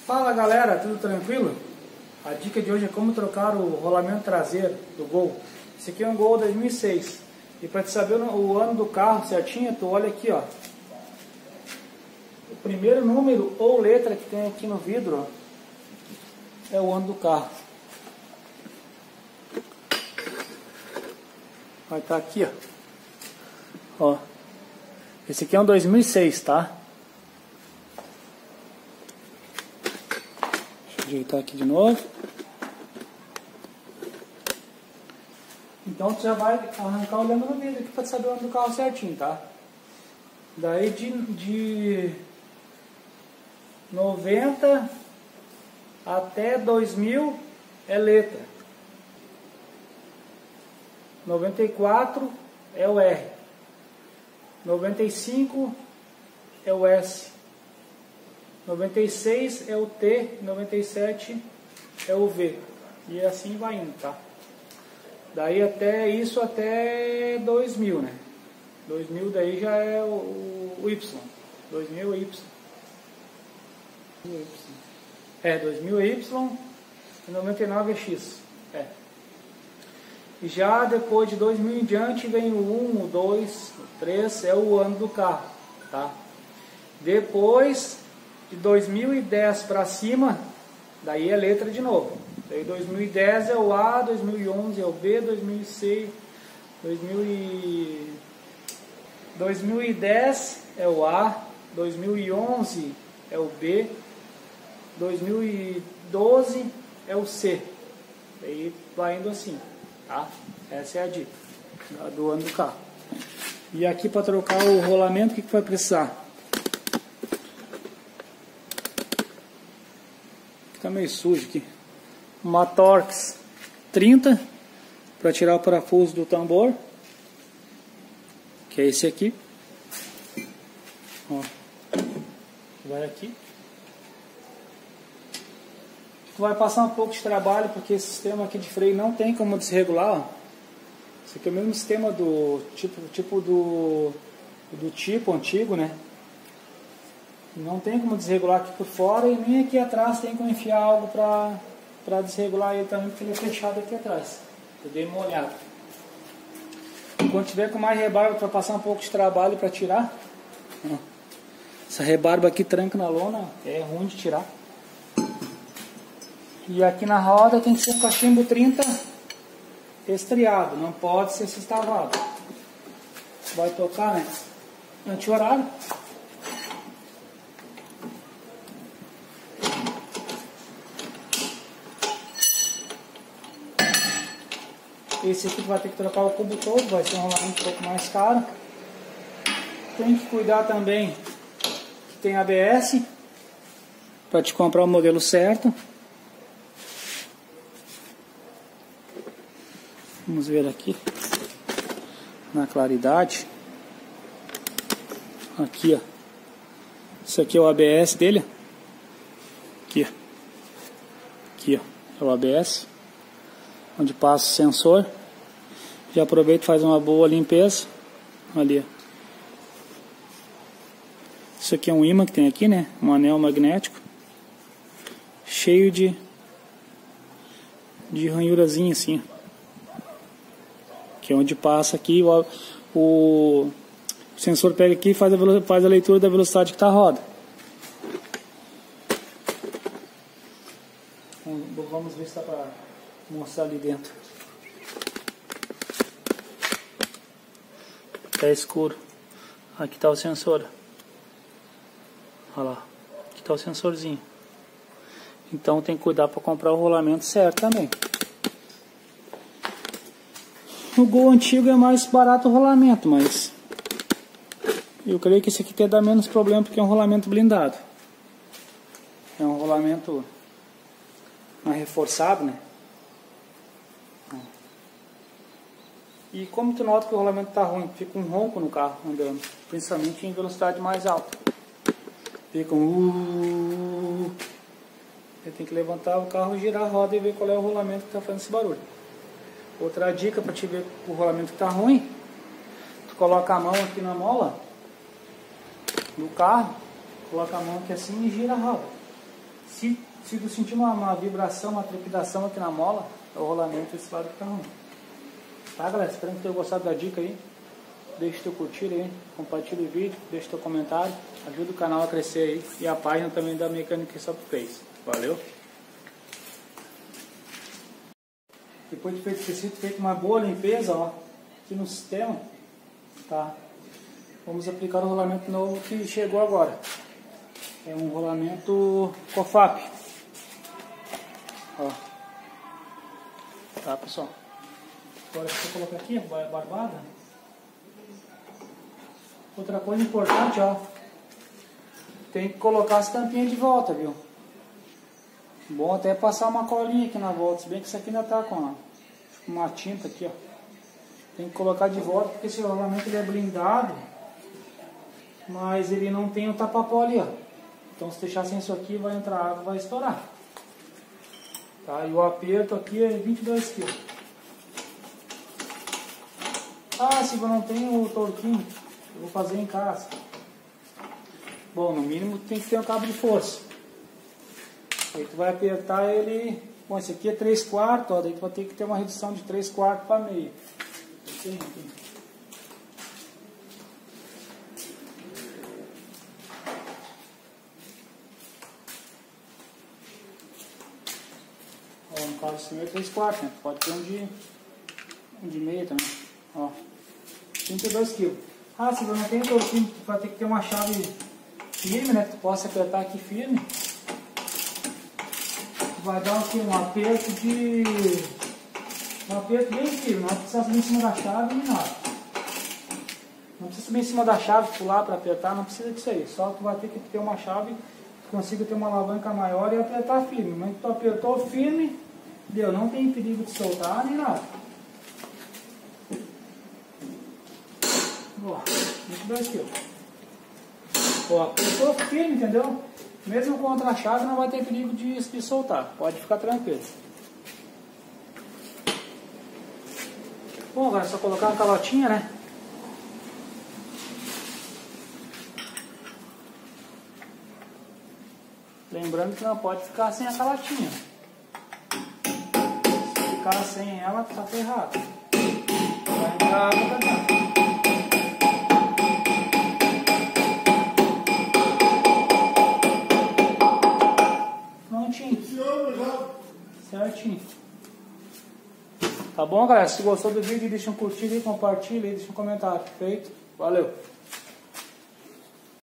Fala galera, tudo tranquilo? A dica de hoje é como trocar o rolamento traseiro do Gol. Esse aqui é um Gol 2006. E para te saber o ano do carro certinho, tu olha aqui, ó. O primeiro número ou letra que tem aqui no vidro, ó, é o ano do carro. Vai estar aqui, ó. Esse aqui é um 2006, tá? Ajeitar aqui de novo. Então você já vai arrancar olhando no vidro aqui para saber o ano do carro certinho, tá? Daí de 90 até 2000 é letra. 94 é o R. 95 é o S. 96 é o T, 97 é o V. E assim vai indo, tá? Daí até 2000, né? 2000 daí já é o Y. 2000 Y. É, 2000 Y e 99 é X. É. E já depois de 2000 em diante vem o 1, o 2, o 3, é o ano do carro, tá? Depois de 2010 para cima, daí é letra de novo. Daí 2010 é o A, 2011 é o B, 2006, 2010 é o A, 2011 é o B, 2012 é o C. Daí vai indo assim, tá? Essa é a dica do ano do carro. E aqui para trocar o rolamento, o que vai precisar? Fica meio sujo aqui. Uma Torx 30 para tirar o parafuso do tambor, que é esse aqui. Ó, vai aqui. Tu vai passar um pouco de trabalho porque esse sistema aqui de freio não tem como desregular. Ó. Esse aqui é o mesmo sistema do tipo antigo, né? Não tem como desregular aqui por fora e nem aqui atrás tem como enfiar algo para desregular ele também, porque ele é fechado aqui atrás. Eu dei uma olhada. Quando tiver com mais rebarba para passar um pouco de trabalho para tirar, ó, essa rebarba aqui tranca na lona, é ruim de tirar. E aqui na roda tem que ser cachimbo 30 estriado, não pode ser sextavado. Vai tocar, né? Anti-horário. Esse aqui vai ter que trocar o cubo todo, vai ser um rolamento um pouco mais caro. Tem que cuidar também que tem ABS para te comprar o modelo certo. Vamos ver aqui na claridade. Aqui, ó. Isso aqui é o ABS dele. Aqui, ó. Aqui, ó. É o ABS. Onde passa o sensor. Já aproveita e faz uma boa limpeza. Ali, ó. Isso aqui é um ímã que tem aqui, né? Um anel magnético. Cheio de ranhurazinha assim, ó. Que é onde passa aqui, o sensor pega aqui e faz a leitura da velocidade que está a roda. Vamos ver se dá para mostrar ali dentro. Tá escuro. Aqui está o sensor. Olha lá. Aqui está o sensorzinho. Então tem que cuidar para comprar o rolamento certo também. O Gol antigo é mais barato o rolamento, mas eu creio que esse aqui até dá menos problema porque é um rolamento blindado. É um rolamento mais reforçado, né? E como tu nota que o rolamento está ruim, fica um ronco no carro andando, principalmente em velocidade mais alta. Fica um... Você tem que levantar o carro, girar a roda e ver qual é o rolamento que está fazendo esse barulho. Outra dica para te ver o rolamento que está ruim, tu coloca a mão aqui na mola do carro, coloca a mão aqui assim e gira a roda. Se tu sentir uma vibração, uma trepidação aqui na mola, é o rolamento desse lado que tá ruim. Tá, galera? Espero que tenham gostado da dica aí. Deixa teu curtir aí, compartilha o vídeo, deixa teu comentário, ajuda o canal a crescer aí e a página também da Mecânica Softpace. Valeu! Depois de feito esse feito uma boa limpeza, ó, aqui no sistema, tá? Vamos aplicar o rolamento novo que chegou agora. É um rolamento COFAP. Ó. Tá, pessoal? Agora se eu colocar aqui, barbada. Outra coisa importante, ó. Tem que colocar as tampinhas de volta, viu? Bom até passar uma colinha aqui na volta, se bem que isso aqui ainda tá com uma tinta aqui, ó. Tem que colocar de volta porque esse rolamento ele é blindado, mas ele não tem o tapa-pó ali, ó. Então se deixar sem isso aqui vai entrar água, vai estourar. Tá? E o aperto aqui é 22 kg. Ah, se eu não tenho o torquinho, eu vou fazer em casa. Bom, no mínimo tem que ter um cabo de força. Aí tu vai apertar ele. Bom, esse aqui é 3/4, ó, daí tu vai ter que ter uma redução de 3/4 para meio. Aqui. Ó, no caso assim é 3/4, né? Pode ter um de meio também. Ó, 32 kg. Ah, se você não tem torquinho, tu vai ter que ter uma chave firme, né? Que tu possa apertar aqui firme. Vai dar aqui um aperto bem firme, não precisa subir em cima da chave nem nada. Não precisa subir em cima da chave, pular para apertar, não precisa disso aí. Só tu vai ter que ter uma chave que consiga ter uma alavanca maior e apertar firme. Mas tu apertou firme, deu, não tem perigo de soltar nem nada. Ó, 22 kg. Ó, apertou firme, entendeu? Mesmo contra a chave não vai ter perigo de soltar, pode ficar tranquilo. Bom, agora é só colocar uma calotinha, né? Lembrando que não pode ficar sem a calotinha. Se ficar sem ela, tá ferrado. Vai entrar água pra dentro. Certinho. Tá bom, galera? Se gostou do vídeo, deixa um curtir aí, compartilha aí, deixa um comentário. Feito? Valeu!